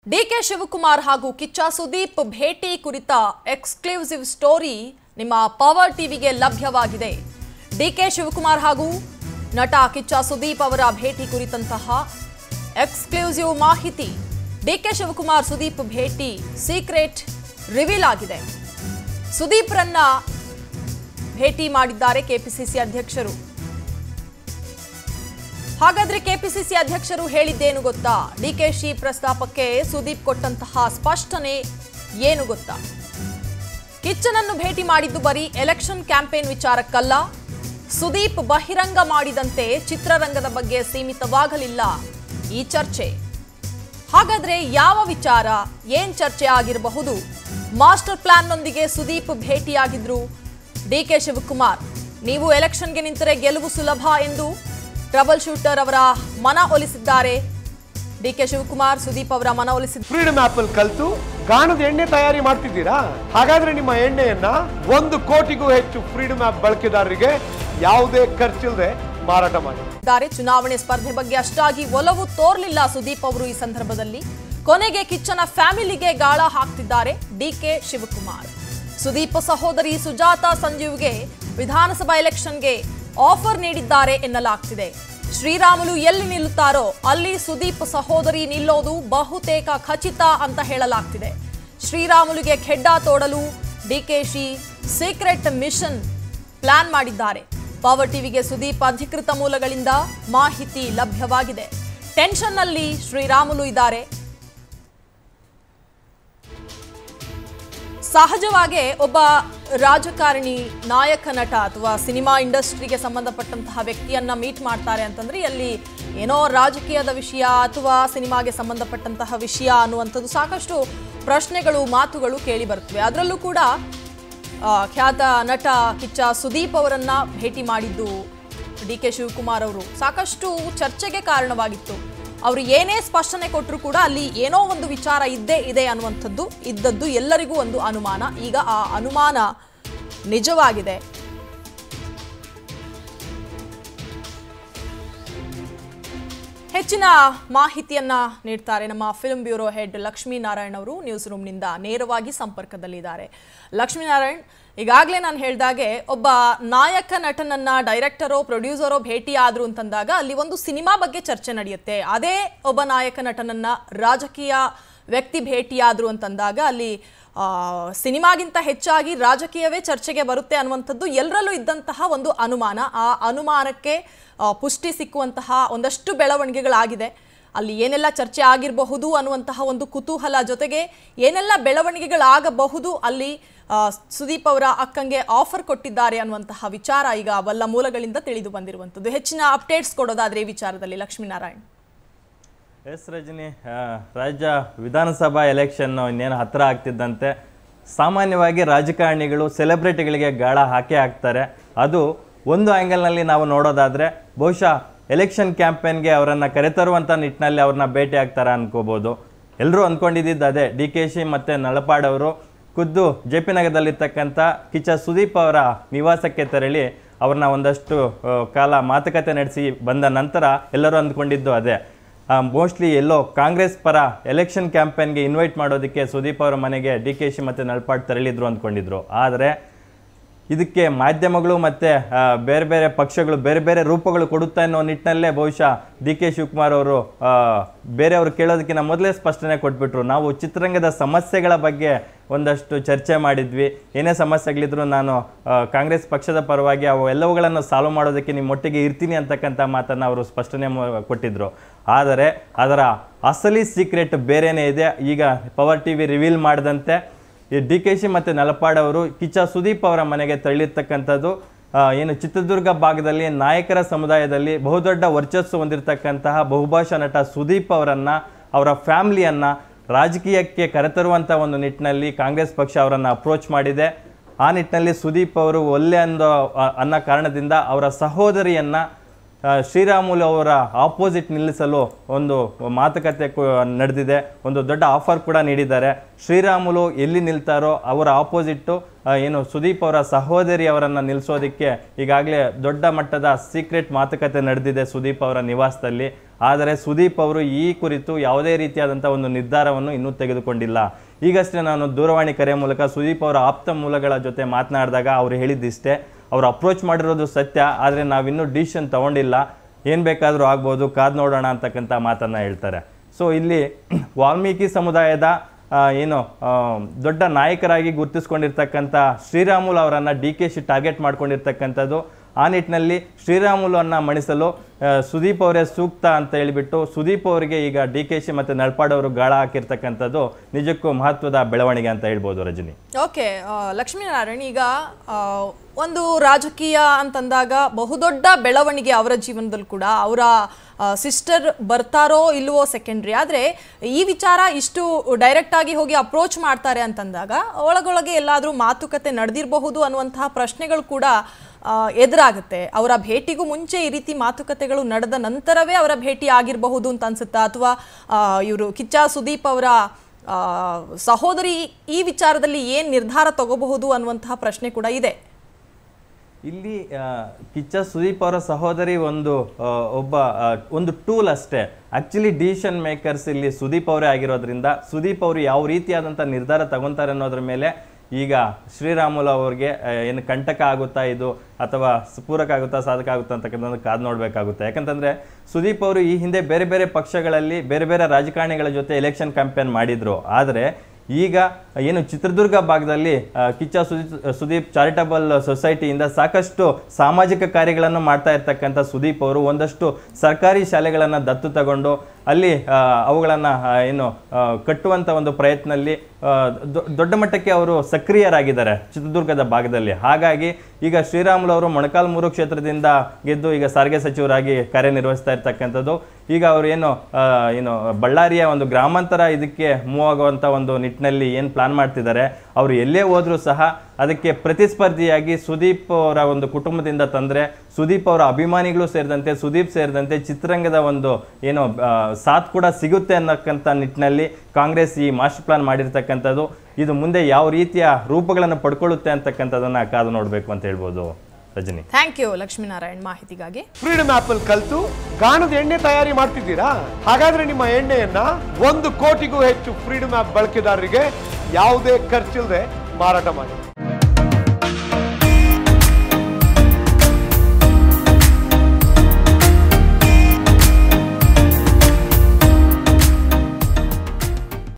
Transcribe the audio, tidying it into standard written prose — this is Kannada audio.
ಡಿಕೆ ಶಿವಕುಮಾರ್ ಹಾಗೂ ಕಿಚ್ಚ ಸುದೀಪ್ ಭೇಟಿ ಕುರಿತ ಎಕ್ಸ್ಕ್ಲೂಸಿವ್ ಸ್ಟೋರಿ ನಿಮ್ಮ ಪವರ್ ಟಿವಿಗೆ ಲಭ್ಯವಾಗಿದೆ. ಡಿಕೆ ಶಿವಕುಮಾರ್ ಹಾಗೂ ನಟ ಕಿಚ್ಚ ಸುದೀಪ್ ಅವರ ಭೇಟಿ ಕುರಿತಂತಹ ಎಕ್ಸ್ಕ್ಲೂಸಿವ್ ಮಾಹಿತಿ. ಡಿಕೆ ಶಿವಕುಮಾರ್ ಸುದೀಪ್ ಭೇಟಿ ಸೀಕ್ರೆಟ್ ರಿವೀಲ್ ಆಗಿದೆ. ಸುದೀಪ್ರನ್ನ ಭೇಟಿ ಮಾಡಿದ್ದಾರೆ ಕೆಪಿಸಿಸಿ ಅಧ್ಯಕ್ಷರು. ಹಾಗಾದ್ರೆ ಕೆಪಿಸಿಸಿ ಅಧ್ಯಕ್ಷರು ಹೇಳಿದ್ದೇನು ಗೊತ್ತಾ? ಡಿಕೆಶಿ ಪ್ರಸ್ತಾಪಕ್ಕೆ ಸುದೀಪ್ ಕೊಟ್ಟಂತಹ ಸ್ಪಷ್ಟನೆ ಏನು ಗೊತ್ತಾ? ಕಿಚ್ಚನನ್ನು ಭೇಟಿ ಮಾಡಿದ್ದು ಬರೀ ಎಲೆಕ್ಷನ್ ಕ್ಯಾಂಪೇನ್ ವಿಚಾರಕ್ಕಲ್ಲ, ಸುದೀಪ್ ಬಹಿರಂಗ ಮಾಡಿದಂತೆ ಚಿತ್ರರಂಗದ ಬಗ್ಗೆ ಸೀಮಿತವಾಗಲಿಲ್ಲ ಈ ಚರ್ಚೆ. ಹಾಗಾದ್ರೆ ಯಾವ ವಿಚಾರ, ಏನ್ ಚರ್ಚೆ ಆಗಿರಬಹುದು? ಮಾಸ್ಟರ್ ಪ್ಲಾನ್ನೊಂದಿಗೆ ಸುದೀಪ್ ಭೇಟಿಯಾಗಿದ್ರು ಡಿಕೆ ಶಿವಕುಮಾರ್. ನೀವು ಎಲೆಕ್ಷನ್ಗೆ ನಿಂತರೆ ಗೆಲುವು ಸುಲಭ ಎಂದು ಟ್ರಬಲ್ ಶೂಟರ್ ಅವರ ಮನ ಒಲಿಸಿದ್ದಾರೆ. ಡಿಕೆ ಶಿವಕುಮಾರ್ ಸುದೀಪ್ ಅವರ ಮನ ಒಲಿಸಿದ್ದಾರೆ. ಫ್ರೀಡಮ್ ಆಪಲ್ ಕಲ್ತು ಗಾಣದ ಎಣ್ಣೆ ತಯಾರಿ ಮಾಡ್ತಿದ್ದೀರಾ? ಹಾಗಾದ್ರೆ ನಿಮ್ಮ ಎಣ್ಣೆಯನ್ನ 1 ಕೋಟಿಗೂ ಹೆಚ್ಚು ಫ್ರೀಡಮ್ ಆಪ್ ಬಳಕೆದಾರರಿಗೆ ಯಾವುದೇ ಖರ್ಚಿಲ್ಲದೆ ಮಾರಾಟ ಮಾಡಿದ್ದಾರೆ. ಚುನಾವಣೆ ಸ್ಪರ್ಧೆ ಬಗ್ಗೆ ಅಷ್ಟಾಗಿ ಒಲವು ತೋರ್ಲಿಲ್ಲ ಸುದೀಪ್ ಅವರು. ಈ ಸಂದರ್ಭದಲ್ಲಿ ಕೊನೆಗೆ ಕಿಚ್ಚನ ಫ್ಯಾಮಿಲಿಗೆ ಗಾಳ ಹಾಕ್ತಿದ್ದಾರೆ ಡಿಕೆ ಶಿವಕುಮಾರ್. ಸುದೀಪ್ ಸಹೋದರಿ ಸುಜಾತಾ ಸಂಜೀವ್ಗೆ ವಿಧಾನಸಭಾ ಎಲೆಕ್ಷನ್ಗೆ ಆಫರ್ ನೀಡಿದ್ದಾರೆ ಎನ್ನಲಾಗ್ತಿದೆ. ಶ್ರೀರಾಮುಲು ಎಲ್ಲಿ ನಿಲ್ಲುತ್ತಾರೋ ಅಲ್ಲಿ ಸುದೀಪ್ ಸಹೋದರಿ ನಿಲ್ಲೋದು ಬಹುತೇಕ ಖಚಿತ ಅಂತ ಹೇಳಲಾಗ್ತಿದೆ. ಶ್ರೀರಾಮುಲುಗೆ ಖೆಡ್ಡಾ ತೋಡಲು ಡಿಕೆಶಿ ಸೀಕ್ರೆಟ್ ಮಿಷನ್ ಪ್ಲಾನ್ ಮಾಡಿದ್ದಾರೆ. ಪವರ್ ಟಿವಿಗೆ ಸುದೀಪ್ ಅಧಿಕೃತ ಮೂಲಗಳಿಂದ ಮಾಹಿತಿ ಲಭ್ಯವಾಗಿದೆ. ಟೆನ್ಷನ್ನಲ್ಲಿ ಶ್ರೀರಾಮುಲು ಇದ್ದಾರೆ. ಸಹಜವಾಗಿ ಒಬ್ಬ ರಾಜಕಾರಣಿ, ನಾಯಕ ನಟ ಅಥವಾ ಸಿನಿಮಾ ಇಂಡಸ್ಟ್ರಿಗೆ ಸಂಬಂಧಪಟ್ಟಂತಹ ವ್ಯಕ್ತಿಯನ್ನ ಮೀಟ್ ಮಾಡ್ತಾರೆ ಅಂತಂದ್ರೆ ಅಲ್ಲಿ ಏನೋ ರಾಜಕೀಯದ ವಿಷಯ ಅಥವಾ ಸಿನಿಮಾಗೆ ಸಂಬಂಧಪಟ್ಟಂತಹ ವಿಷಯ ಅನ್ನುವಂಥದ್ದು ಸಾಕಷ್ಟು ಪ್ರಶ್ನೆಗಳು, ಮಾತುಗಳು ಕೇಳಿ ಬರ್ತವೆ. ಅದರಲ್ಲೂ ಕೂಡ ಖ್ಯಾತ ನಟ ಕಿಚ್ಚ ಸುದೀಪ್ ಅವರನ್ನ ಭೇಟಿ ಮಾಡಿದ್ದು ಡಿಕೆ ಶಿವಕುಮಾರ್ ಅವರು ಸಾಕಷ್ಟು ಚರ್ಚೆಗೆ ಕಾರಣವಾಗಿತ್ತು. ಅವರು ಏನೇ ಸ್ಪಷ್ಟನೆ ಕೊಟ್ಟರು ಕೂಡ ಅಲ್ಲಿ ಏನೋ ಒಂದು ವಿಚಾರ ಇದ್ದೇ ಇದೆ ಅನ್ನುವಂಥದ್ದು ಇದ್ದದ್ದು ಎಲ್ಲರಿಗೂ ಒಂದು ಅನುಮಾನ. ಈಗ ಆ ಅನುಮಾನ ನಿಜವಾಗಿದೆ. ಹೆಚ್ಚಿನ ಮಾಹಿತಿಯನ್ನ ನೀಡ್ತಾರೆ ನಮ್ಮ ಫಿಲ್ಮ್ ಬ್ಯೂರೋ ಹೆಡ್ ಲಕ್ಷ್ಮೀನಾರಾಯಣ್ ಅವರು. ನ್ಯೂಸ್ ರೂಮ್ನಿಂದ ನೇರವಾಗಿ ಸಂಪರ್ಕದಲ್ಲಿದ್ದಾರೆ. ಲಕ್ಷ್ಮೀನಾರಾಯಣ್, ಈಗಾಗಲೇ ನಾನು ಹೇಳಿದಾಗೆ ಒಬ್ಬ ನಾಯಕ ನಟನನ್ನ ಡೈರೆಕ್ಟರೋ ಪ್ರೊಡ್ಯೂಸರೋ ಭೇಟಿ ಆದ್ರು ಅಂತಂದಾಗ ಅಲ್ಲಿ ಒಂದು ಸಿನಿಮಾ ಬಗ್ಗೆ ಚರ್ಚೆ ನಡೆಯುತ್ತೆ. ಅದೇ ಒಬ್ಬ ನಾಯಕ ನಟನನ್ನ ರಾಜಕೀಯ ವ್ಯಕ್ತಿ ಭೇಟಿಯಾದ್ರು ಅಂತಂದಾಗ ಅಲ್ಲಿ ಸಿನಿಮಾಗಿಂತ ಹೆಚ್ಚಾಗಿ ರಾಜಕೀಯವೇ ಚರ್ಚೆಗೆ ಬರುತ್ತೆ ಅನ್ನುವಂಥದ್ದು ಎಲ್ಲರಲ್ಲೂ ಇದ್ದಂತಹ ಒಂದು ಅನುಮಾನ. ಆ ಅನುಮಾನಕ್ಕೆ ಪುಷ್ಟಿ ಸಿಕ್ಕುವಂತಹ ಒಂದಷ್ಟು ಬೆಳವಣಿಗೆಗಳಾಗಿದೆ. ಅಲ್ಲಿ ಏನೆಲ್ಲ ಚರ್ಚೆ ಆಗಿರಬಹುದು ಅನ್ನುವಂತಹ ಒಂದು ಕುತೂಹಲ, ಜೊತೆಗೆ ಏನೆಲ್ಲ ಬೆಳವಣಿಗೆಗಳಾಗಬಹುದು, ಅಲ್ಲಿ ಸುದೀಪ್ ಅವರ ಅಕ್ಕಂಗೆ ಆಫರ್ ಕೊಟ್ಟಿದ್ದಾರೆ ಅನ್ನುವಂತಹ ವಿಚಾರ ಈಗ ಬಲ್ಲ ಮೂಲಗಳಿಂದ ತಿಳಿದು ಬಂದಿರುವಂಥದ್ದು. ಹೆಚ್ಚಿನ ಅಪ್ಡೇಟ್ಸ್ ಕೊಡೋದಾದ್ರೆ ಈ ವಿಚಾರದಲ್ಲಿ ಲಕ್ಷ್ಮೀನಾರಾಯಣ್. ಎಸ್ ರಜನಿ, ರಾಜ್ಯ ವಿಧಾನಸಭಾ ಎಲೆಕ್ಷನ್ ಇನ್ನೇನು ಹತ್ತಿರ ಆಗ್ತಿದ್ದಂತೆ ಸಾಮಾನ್ಯವಾಗಿ ರಾಜಕಾರಣಿಗಳು ಸೆಲೆಬ್ರಿಟಿಗಳಿಗೆ ಗಾಳ ಹಾಕೇ ಹಾಕ್ತಾರೆ. ಅದು ಒಂದು ಆ್ಯಂಗಲ್ನಲ್ಲಿ ನಾವು ನೋಡೋದಾದರೆ ಬಹುಶಃ ಎಲೆಕ್ಷನ್ ಕ್ಯಾಂಪೇನ್ಗೆ ಅವರನ್ನು ಕರೆತರುವಂಥ ನಿಟ್ಟಿನಲ್ಲಿ ಅವ್ರನ್ನ ಭೇಟಿ ಆಗ್ತಾರೆ ಅನ್ಕೋಬೋದು. ಎಲ್ಲರೂ ಅಂದ್ಕೊಂಡಿದ್ದು ಅದೇ. ಡಿಕೆಶಿ ಮತ್ತು ನಳಪಾಡ್ ಅವರು ಖುದ್ದು ಜೆ ಪಿ ನಗರದಲ್ಲಿರ್ತಕ್ಕಂಥ ಕಿಚ್ಚ ಸುದೀಪ್ ಅವರ ನಿವಾಸಕ್ಕೆ ತೆರಳಿ ಅವ್ರನ್ನ ಒಂದಷ್ಟು ಕಾಲ ಮಾತುಕತೆ ನಡೆಸಿ ಬಂದ ನಂತರ ಎಲ್ಲರೂ ಅಂದ್ಕೊಂಡಿದ್ದು ಅದೇ. ಮೋಸ್ಟ್ಲಿ ಎಲ್ಲೋ ಕಾಂಗ್ರೆಸ್ ಪರ ಎಲೆಕ್ಷನ್ ಕ್ಯಾಂಪೇನ್ಗೆ ಇನ್ವೈಟ್ ಮಾಡೋದಕ್ಕೆ ಸುದೀಪ್ ಅವರ ಮನೆಗೆ ಡಿಕೆಶಿ ಮತ್ತು ನಳಪಾಡ್ ತೆರಳಿದ್ರು ಅಂದ್ಕೊಂಡಿದ್ರು. ಆದರೆ ಇದಕ್ಕೆ ಮಾಧ್ಯಮಗಳು ಮತ್ತು ಬೇರೆ ಬೇರೆ ಪಕ್ಷಗಳು ಬೇರೆ ಬೇರೆ ರೂಪಗಳು ಕೊಡುತ್ತಾ ಅನ್ನೋ ನಿಟ್ಟಿನಲ್ಲೇ ಬಹುಶಃ ಡಿಕೆ ಶಿವಕುಮಾರ್ ಅವರು ಬೇರೆಯವರು ಕೇಳೋದಕ್ಕಿಂತ ಮೊದಲೇ ಸ್ಪಷ್ಟನೆ ಕೊಟ್ಬಿಟ್ರು. ನಾವು ಚಿತ್ರರಂಗದ ಸಮಸ್ಯೆಗಳ ಬಗ್ಗೆ ಒಂದಷ್ಟು ಚರ್ಚೆ ಮಾಡಿದ್ವಿ. ಏನೇ ಸಮಸ್ಯೆಗಳಿದ್ರು ನಾನು ಕಾಂಗ್ರೆಸ್ ಪಕ್ಷದ ಪರವಾಗಿ ಅವು ಎಲ್ಲವುಗಳನ್ನು ಸಾಲ್ವ್ ಮಾಡೋದಕ್ಕೆ ನಿಮ್ಮೊಟ್ಟಿಗೆ ಇರ್ತೀನಿ ಅಂತಕ್ಕಂಥ ಮಾತನ್ನು ಅವರು ಸ್ಪಷ್ಟನೆ ಕೊಟ್ಟಿದ್ದರು. ಆದರೆ ಅದರ ಅಸಲಿ ಸೀಕ್ರೆಟ್ ಬೇರೆಯೇ ಇದೆ. ಈಗ ಪವರ್ ಟಿವಿ ರಿವೀಲ್ ಮಾಡಿದಂತೆ ಈ ಡಿಕೆಶಿ ಮತ್ತು ನಳಪಾಡ್ ಅವರು ಕಿಚ್ಚ ಸುದೀಪ್ ಅವರ ಮನೆಗೆ ತೆರಳಿರ್ತಕ್ಕಂಥದ್ದು ಏನು ಚಿತ್ರದುರ್ಗ ಭಾಗದಲ್ಲಿ ನಾಯಕರ ಸಮುದಾಯದಲ್ಲಿ ಬಹುದೊಡ್ಡ ವರ್ಚಸ್ಸು ಹೊಂದಿರತಕ್ಕಂತಹ ಬಹುಭಾಷಾ ನಟ ಸುದೀಪ್ ಅವರನ್ನು, ಅವರ ಫ್ಯಾಮಿಲಿಯನ್ನು ರಾಜಕೀಯಕ್ಕೆ ಕರೆತರುವಂಥ ಒಂದು ನಿಟ್ಟಿನಲ್ಲಿ ಕಾಂಗ್ರೆಸ್ ಪಕ್ಷ ಅವರನ್ನು ಅಪ್ರೋಚ್ ಮಾಡಿದೆ. ಆ ನಿಟ್ಟಿನಲ್ಲಿ ಸುದೀಪ್ ಅವರು ಒಲ್ಲೆ ಅನ್ನೋ ಕಾರಣದಿಂದ ಅವರ ಸಹೋದರಿಯನ್ನು ಶ್ರೀರಾಮುಲು ಅವರ ಆಪೋಸಿಟ್ ನಿಲ್ಲಿಸಲು ಒಂದು ಮಾತುಕತೆ ನಡೆದಿದೆ. ಒಂದು ದೊಡ್ಡ ಆಫರ್ ಕೂಡ ನೀಡಿದ್ದಾರೆ. ಶ್ರೀರಾಮುಲು ಎಲ್ಲಿ ನಿಲ್ತಾರೋ ಅವರ ಆಪೋಸಿಟ್ಟು ಏನು ಸುದೀಪ್ ಅವರ ಸಹೋದರಿ ಅವರನ್ನು ನಿಲ್ಲಿಸೋದಕ್ಕೆ ಈಗಾಗಲೇ ದೊಡ್ಡ ಮಟ್ಟದ ಸೀಕ್ರೆಟ್ ಮಾತುಕತೆ ನಡೆದಿದೆ ಸುದೀಪ್ ಅವರ ನಿವಾಸದಲ್ಲಿ. ಆದರೆ ಸುದೀಪ್ ಅವರು ಈ ಕುರಿತು ಯಾವುದೇ ರೀತಿಯಾದಂಥ ಒಂದು ನಿರ್ಧಾರವನ್ನು ಇನ್ನೂ ತೆಗೆದುಕೊಂಡಿಲ್ಲ. ಈಗಷ್ಟೇ ನಾನು ದೂರವಾಣಿ ಕರೆ ಮೂಲಕ ಸುದೀಪ್ ಅವರ ಆಪ್ತ ಮೂಲಗಳ ಜೊತೆ ಮಾತನಾಡಿದಾಗ ಅವರು ಹೇಳಿದ್ದಿಷ್ಟೇ, ಅವರು ಅಪ್ರೋಚ್ ಮಾಡಿರೋದು ಸತ್ಯ, ಆದರೆ ನಾವಿನ್ನೂ ಡಿಸಿಷನ್ ತಗೊಂಡಿಲ್ಲ, ಏನು ಬೇಕಾದರೂ ಆಗ್ಬೋದು, ಕಾದು ನೋಡೋಣ ಅಂತಕ್ಕಂಥ ಮಾತನ್ನು ಹೇಳ್ತಾರೆ. ಸೊ ಇಲ್ಲಿ ವಾಲ್ಮೀಕಿ ಸಮುದಾಯದ ಏನು ದೊಡ್ಡ ನಾಯಕರಾಗಿ ಗುರುತಿಸ್ಕೊಂಡಿರ್ತಕ್ಕಂಥ ಶ್ರೀರಾಮುಲು ಅವರನ್ನು DKC ಟಾರ್ಗೆಟ್ ಮಾಡ್ಕೊಂಡಿರ್ತಕ್ಕಂಥದ್ದು. ಆ ನಿಟ್ಟಿನಲ್ಲಿ ಶ್ರೀರಾಮುಲುವನ್ನು ಮಣಿಸಲು ಸುದೀಪ್ ಅವರೇ ಸೂಕ್ತ ಅಂತ ಹೇಳಿಬಿಟ್ಟು ಸುದೀಪ್ ಅವರಿಗೆ ಈಗ DKC ಮತ್ತು ನಳ್ಪಾಡ್ ಅವರು ಗಾಳ ಹಾಕಿರ್ತಕ್ಕಂಥದ್ದು ನಿಜಕ್ಕೂ ಮಹತ್ವದ ಬೆಳವಣಿಗೆ ಅಂತ ಹೇಳ್ಬೋದು ರಜನಿ. ಓಕೆ, ಲಕ್ಷ್ಮೀನಾರಾಯಣ್, ಈಗ ಒಂದು ರಾಜಕೀಯ ಅಂತಂದಾಗ ಬಹುದೊಡ್ಡ ಬೆಳವಣಿಗೆ ಅವರ ಜೀವನದಲ್ಲಿ ಕೂಡ ಅವರ ಸಿಸ್ಟರ್ ಬರ್ತಾರೋ ಇಲ್ವೋ ಸೆಕೆಂಡ್ರಿ, ಆದರೆ ಈ ವಿಚಾರ ಇಷ್ಟು ಡೈರೆಕ್ಟ್ ಆಗಿ ಹೋಗಿ ಅಪ್ರೋಚ್ ಮಾಡ್ತಾರೆ ಅಂತಂದಾಗ ಒಳಗೊಳಗೆ ಎಲ್ಲಾದರೂ ಮಾತುಕತೆ ನಡೆದಿರಬಹುದು ಅನ್ನುವಂತಹ ಪ್ರಶ್ನೆಗಳು ಕೂಡ ಎದುರಾಗುತ್ತೆ. ಅವರ ಭೇಟಿಗೂ ಮುಂಚೆ ಈ ರೀತಿ ಮಾತುಕತೆಗಳು ನಡೆದ ನಂತರವೇ ಅವರ ಭೇಟಿ ಆಗಿರಬಹುದು ಅಂತ ಅನ್ಸುತ್ತಾ, ಅಥವಾ ಇವರು ಕಿಚ್ಚ ಸುದೀಪ್ ಅವರ ಸಹೋದರಿ ಈ ವಿಚಾರದಲ್ಲಿ ಏನು ನಿರ್ಧಾರ ತಗೋಬಹುದು ಅನ್ನುವಂತಹ ಪ್ರಶ್ನೆ ಕೂಡ ಇದೆ. ಇಲ್ಲಿ ಕಿಚ್ಚ ಸುದೀಪ್ ಅವರ ಸಹೋದರಿ ಒಂದು ಟೂಲ್ ಅಷ್ಟೇ. ಆಕ್ಚುಲಿ ಡಿಸಿಷನ್ ಮೇಕರ್ಸ್ ಇಲ್ಲಿ ಸುದೀಪ್ ಅವರೇ ಆಗಿರೋದ್ರಿಂದ ಸುದೀಪ್ ಅವರು ಯಾವ ರೀತಿಯಾದಂಥ ನಿರ್ಧಾರ ತಗೊತಾರೆ ಅನ್ನೋದ್ರ ಮೇಲೆ ಈಗ ಶ್ರೀರಾಮುಲು ಅವ್ರಿಗೆ ಏನು ಕಂಟಕ ಆಗುತ್ತಾ ಇದು, ಅಥವಾ ಪೂರಕ ಆಗುತ್ತಾ, ಸಾಧಕ ಆಗುತ್ತಾ ಅಂತಕ್ಕಂಥದ್ದು ಕಾದು ನೋಡಬೇಕಾಗುತ್ತೆ. ಯಾಕಂತಂದರೆ ಸುದೀಪ್ ಅವರು ಈ ಹಿಂದೆ ಬೇರೆ ಬೇರೆ ಪಕ್ಷಗಳಲ್ಲಿ ಬೇರೆ ಬೇರೆ ರಾಜಕಾರಣಿಗಳ ಜೊತೆ ಎಲೆಕ್ಷನ್ ಕ್ಯಾಂಪೇನ್ ಮಾಡಿದ್ರು. ಆದರೆ ಈಗ ಏನು ಚಿತ್ರದುರ್ಗ ಭಾಗದಲ್ಲಿ ಕಿಚ್ಚ ಸುದೀಪ್ ಚಾರಿಟಬಲ್ ಸೊಸೈಟಿಯಿಂದ ಸಾಕಷ್ಟು ಸಾಮಾಜಿಕ ಕಾರ್ಯಗಳನ್ನು ಮಾಡ್ತಾ ಇರ್ತಕ್ಕಂಥ ಸುದೀಪ್ ಅವರು ಒಂದಷ್ಟು ಸರ್ಕಾರಿ ಶಾಲೆಗಳನ್ನು ದತ್ತು ತಗೊಂಡು ಅಲ್ಲಿ ಅವುಗಳನ್ನು ಏನು ಕಟ್ಟುವಂಥ ಒಂದು ಪ್ರಯತ್ನದಲ್ಲಿ ದೊಡ್ಡ ಮಟ್ಟಕ್ಕೆ ಅವರು ಸಕ್ರಿಯರಾಗಿದ್ದಾರೆ ಚಿತ್ರದುರ್ಗದ ಭಾಗದಲ್ಲಿ. ಹಾಗಾಗಿ ಈಗ ಶ್ರೀರಾಮುಲು ಅವರು ಮೊಳಕಾಲ್ಮೂರು ಕ್ಷೇತ್ರದಿಂದ ಗೆದ್ದು ಈಗ ಸಾರಿಗೆ ಸಚಿವರಾಗಿ ಕಾರ್ಯನಿರ್ವಹಿಸ್ತಾ ಇರ್ತಕ್ಕಂಥದ್ದು. ಈಗ ಅವರು ಏನು ಬಳ್ಳಾರಿಯ ಒಂದು ಗ್ರಾಮಾಂತರ ಇದಕ್ಕೆ ಮೂವ್ ಆಗುವಂಥ ಒಂದು ನಿಟ್ಟಿನಲ್ಲಿ ಏನು ಪ್ಲಾನ್ ಮಾಡ್ತಿದ್ದಾರೆ, ಅವರು ಎಲ್ಲೇ ಹೋದರೂ ಸಹ ಅದಕ್ಕೆ ಪ್ರತಿಸ್ಪರ್ಧಿಯಾಗಿ ಸುದೀಪ್ ಅವರ ಒಂದು ಕುಟುಂಬದಿಂದ ತಂದರೆ ಸುದೀಪ್ ಅವರ ಅಭಿಮಾನಿಗಳು ಸೇರಿದಂತೆ ಸುದೀಪ್ ಸೇರಿದಂತೆ ಚಿತ್ರರಂಗದ ಒಂದು ಏನು ಸಾಥ್ ಕೂಡ ಸಿಗುತ್ತೆ ಅನ್ನೋಕ್ಕಂಥ ನಿಟ್ಟಿನಲ್ಲಿ ಕಾಂಗ್ರೆಸ್ ಈ ಮಾಸ್ಟರ್ ಪ್ಲಾನ್ ಮಾಡಿರ್ತಕ್ಕಂಥದ್ದು. ಇದು ಮುಂದೆ ಯಾವ ರೀತಿಯ ರೂಪಗಳನ್ನು ಪಡ್ಕೊಳ್ಳುತ್ತೆ ಅಂತಕ್ಕಂಥದ್ದನ್ನ ಕಾದು ನೋಡಬೇಕು ಅಂತ ಹೇಳ್ಬೋದು ರಜನಿ. ಥ್ಯಾಂಕ್ ಯು ಲಕ್ಷ್ಮೀನಾರಾಯಣ್ ಮಾಹಿತಿಗಾಗಿ. ಫ್ರೀಡಮ್ ಆಪ್ ಅಲ್ಲಿ ಕಲಿತು ಗಾಣದ ಎಣ್ಣೆ ತಯಾರಿ ಮಾಡ್ತಿದ್ದೀರಾ? ಹಾಗಾದ್ರೆ ನಿಮ್ಮ ಎಣ್ಣೆಯನ್ನ 1 ಕೋಟಿಗೂ ಹೆಚ್ಚು ಫ್ರೀಡಮ್ ಆಪ್ ಬಳಕೆದಾರರಿಗೆ ಯಾವುದೇ ಖರ್ಚಿಲ್ಲದೆ ಮಾರಾಟ ಮಾಡಿ.